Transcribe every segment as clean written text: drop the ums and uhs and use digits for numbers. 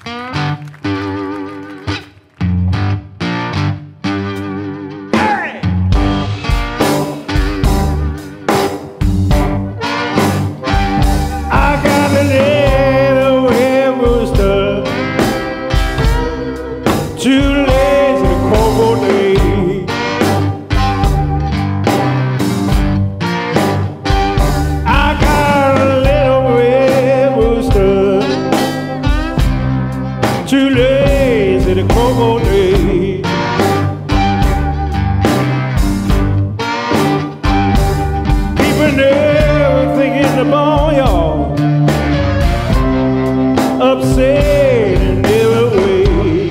Too lazy to come on day. Keeping everything in the barnyard, upset in every way.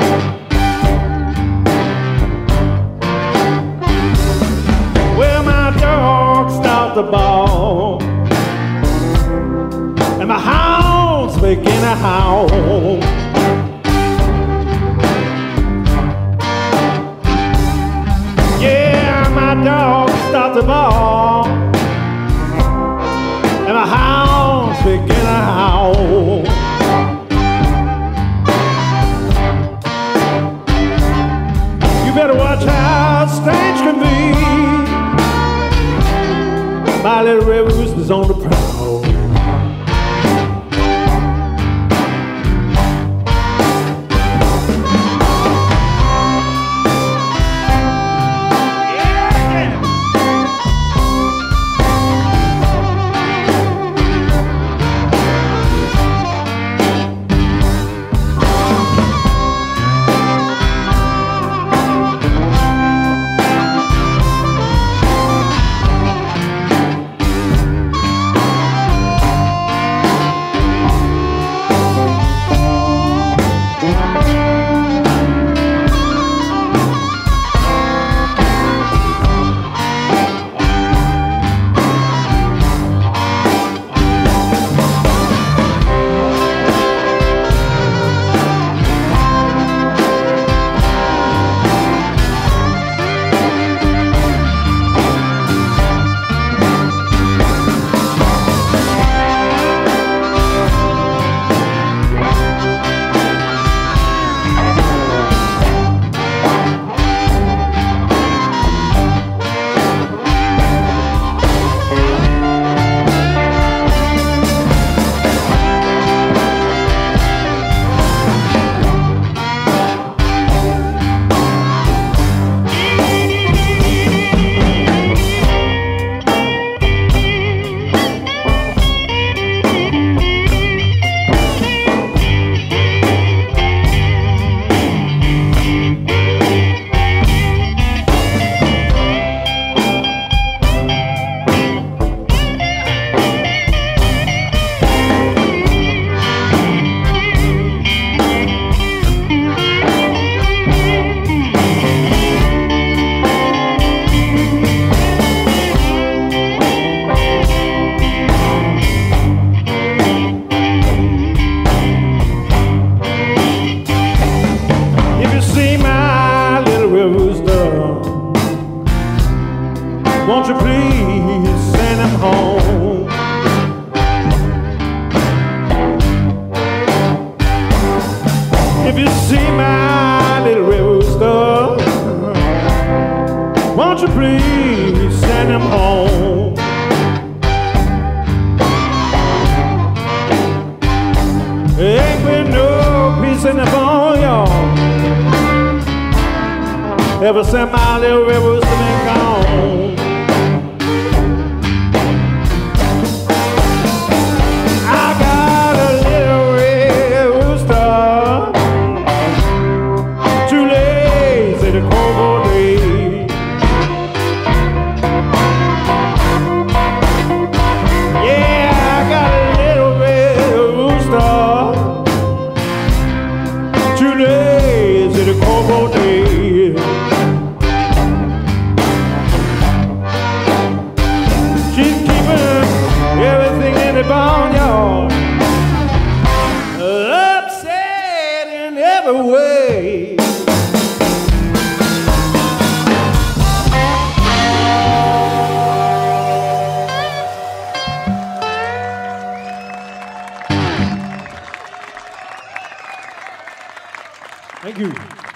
Well, my dog stopped the ball, and my hounds begin to howl. My dog stopped the ball, and my hounds begin to howl. You better watch how strange can be. My little red rooster's on the prowl. Won't you please send him home? If you see my little rooster, won't you please send him home? Ain't been no peace in the barnyard ever since my little rooster been gone. Barnyard, upset in every way. Thank you.